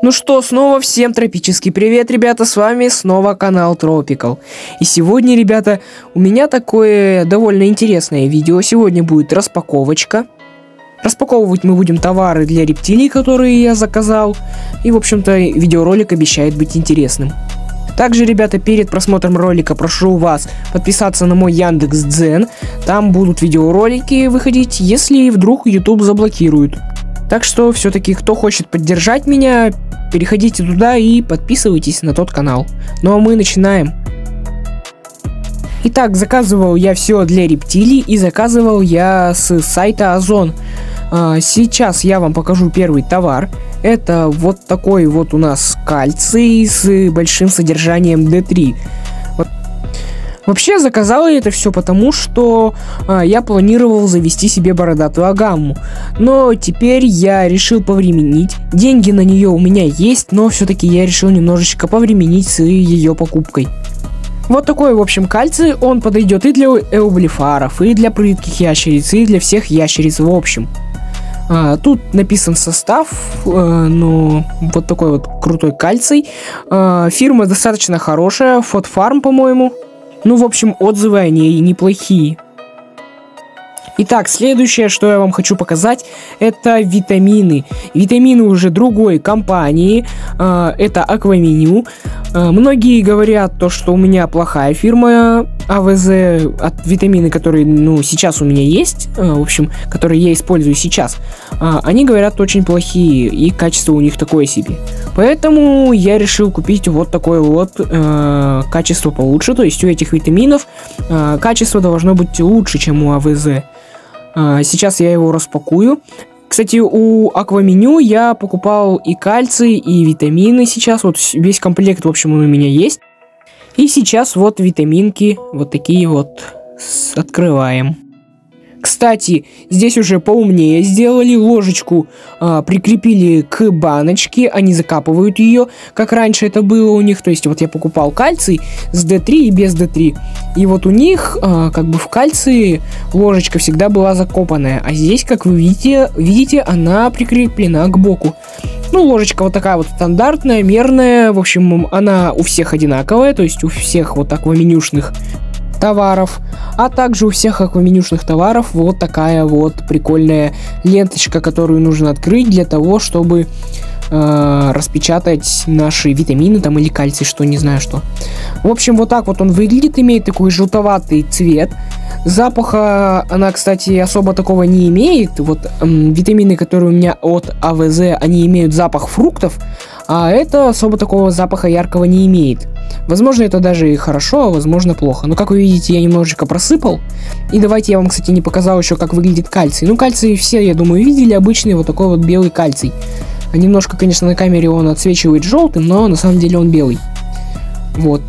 Ну что, снова всем тропический привет, ребята, с вами снова канал Tropical. И сегодня, ребята, у меня такое довольно интересное видео. Сегодня будет распаковочка. Распаковывать мы будем товары для рептилий, которые я заказал. И, в общем-то, видеоролик обещает быть интересным. Также, ребята, перед просмотром ролика прошу вас подписаться на мой Яндекс.Дзен. Там будут видеоролики выходить, если вдруг YouTube заблокируют. Так что, все-таки, кто хочет поддержать меня, переходите туда и подписывайтесь на тот канал. Ну а мы начинаем. Итак, заказывал я все для рептилий и заказывал я с сайта Озон. Сейчас я вам покажу первый товар. Это вот такой вот у нас кальций с большим содержанием D3. Вообще заказал я это все потому, что я планировал завести себе бородатую агамму. Но теперь я решил повременить. Деньги на нее у меня есть, но все-таки я решил немножечко повременить с ее покупкой. Вот такой, в общем, кальций, он подойдет и для эублифаров, и для прытких ящериц, и для всех ящериц в общем. Тут написан состав, ну, вот такой вот крутой кальций. Фирма достаточно хорошая, Фотфарм, по-моему. Ну, в общем, отзывы о ней неплохие. Итак, следующее, что я вам хочу показать, это витамины. Витамины уже другой компании, это Акваменю. Многие говорят то, что у меня плохая фирма АВЗ, от витамины, которые, ну, сейчас у меня есть, в общем, которые я использую сейчас. Они говорят очень плохие, и качество у них такое себе. Поэтому я решил купить вот такое вот качество получше, то есть у этих витаминов качество должно быть лучше, чем у АВЗ. Сейчас я его распакую. Кстати, у Акваменю я покупал и кальций, и витамины сейчас. Вот весь комплект, в общем, он у меня есть. И сейчас вот витаминки вот такие вот открываем. Кстати, здесь уже поумнее сделали, ложечку прикрепили к баночке, они закапывают ее, как раньше это было у них. То есть вот я покупал кальций с D3 и без D3, и вот у них как бы в кальции ложечка всегда была закопанная, а здесь, как вы видите, она прикреплена к боку. Ну, ложечка вот такая вот стандартная, мерная, в общем, она у всех одинаковая, то есть у всех вот акваменюшных товаров, а также у всех акваменюшных товаров вот такая вот прикольная ленточка, которую нужно открыть для того, чтобы распечатать наши витамины там или кальций, что не знаю что. В общем, вот так вот он выглядит, имеет такой желтоватый цвет. Запаха она, кстати, особо такого не имеет. Вот витамины, которые у меня от АВЗ, они имеют запах фруктов, а это особо такого запаха яркого не имеет. Возможно, это даже и хорошо, а возможно плохо. Но, как вы видите, я немножечко просыпал. И давайте я вам, кстати, не показал еще, как выглядит кальций. Ну, кальций все, я думаю, видели. Обычный вот такой вот белый кальций. Немножко, конечно, на камере он отсвечивает желтым, но на самом деле он белый. Вот.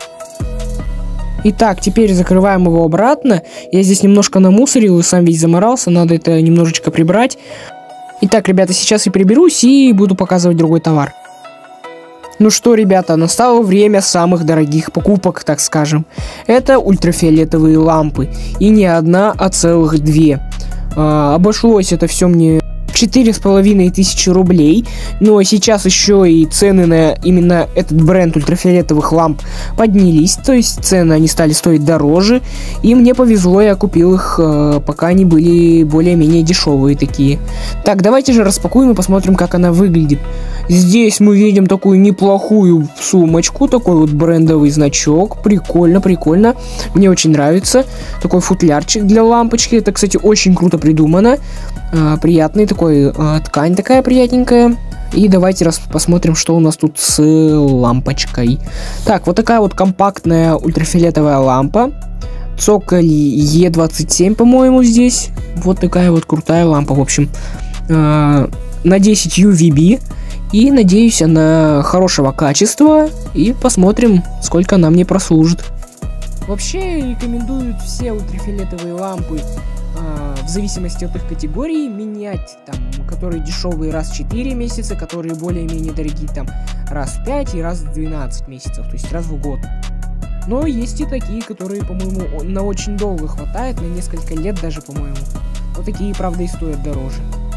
Итак, теперь закрываем его обратно. Я здесь немножко намусорил и сам весь заморался. Надо это немножечко прибрать. Итак, ребята, сейчас я приберусь и буду показывать другой товар. Ну что, ребята, настало время самых дорогих покупок, так скажем. Это ультрафиолетовые лампы. И не одна, а целых две. Обошлось это все мне 4500 рублей. Но сейчас еще и цены на именно этот бренд ультрафиолетовых ламп поднялись. То есть цены они стали стоить дороже. И мне повезло, я купил их, пока они были более-менее дешевые такие. Так, давайте же распакуем и посмотрим, как она выглядит. Здесь мы видим такую неплохую сумочку, такой вот брендовый значок. Прикольно, прикольно. Мне очень нравится. Такой футлярчик для лампочки. Это, кстати, очень круто придумано. Приятный такой, ткань такая приятненькая. И давайте посмотрим, что у нас тут с лампочкой. Так, вот такая вот компактная ультрафиолетовая лампа. Цоколь E27, по-моему, здесь. Вот такая вот крутая лампа, в общем. На 10 UVB. И надеюсь, она хорошего качества. И посмотрим, сколько она мне прослужит. Вообще рекомендуют все ультрафиолетовые лампы в зависимости от их категории менять, там, которые дешевые раз в 4 месяца, которые более-менее дорогие там раз в 5 и раз в 12 месяцев, то есть раз в год. Но есть и такие, которые, по-моему, на очень долго хватает, на несколько лет даже, по-моему. Вот такие, правда, и стоят дороже.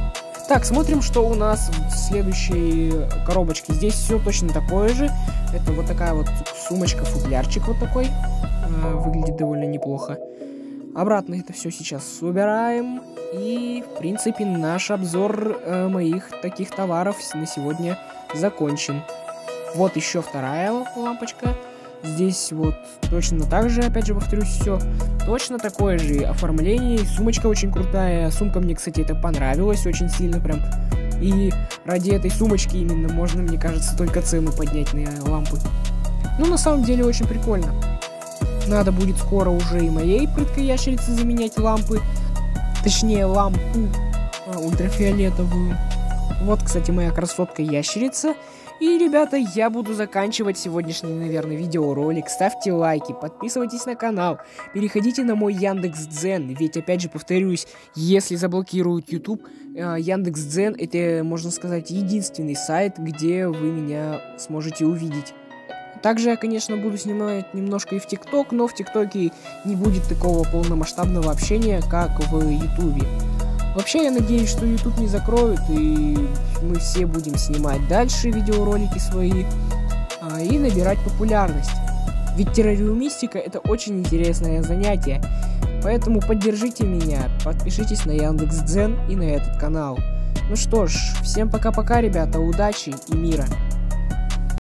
Так, смотрим, что у нас в следующей коробочке. Здесь все точно такое же. Это вот такая вот сумочка-футлярчик вот такой. Выглядит довольно неплохо. Обратно это все сейчас убираем. И, в принципе, наш обзор моих таких товаров на сегодня закончен. Вот еще вторая лампочка. Здесь вот точно так же, опять же повторюсь, все точно такое же оформление. Сумочка очень крутая. Сумка мне, кстати, это понравилась очень сильно прям. И ради этой сумочки именно можно, мне кажется, только цену поднять на лампы. Ну, на самом деле, очень прикольно. Надо будет скоро уже и моей прыткой ящерицы заменять лампы. Точнее, лампу ультрафиолетовую. Вот, кстати, моя красотка ящерица. И, ребята, я буду заканчивать сегодняшний, наверное, видеоролик. Ставьте лайки, подписывайтесь на канал, переходите на мой Яндекс.Дзен. Ведь, опять же, повторюсь, если заблокируют YouTube, Яндекс.Дзен — это, можно сказать, единственный сайт, где вы меня сможете увидеть. Также я, конечно, буду снимать немножко и в ТикТок, но в ТикТоке не будет такого полномасштабного общения, как в Ютубе. Вообще, я надеюсь, что YouTube не закроют, и мы все будем снимать дальше видеоролики свои и набирать популярность. Ведь террариумистика — это очень интересное занятие, поэтому поддержите меня, подпишитесь на Яндекс.Дзен и на этот канал. Ну что ж, всем пока-пока, ребята, удачи и мира!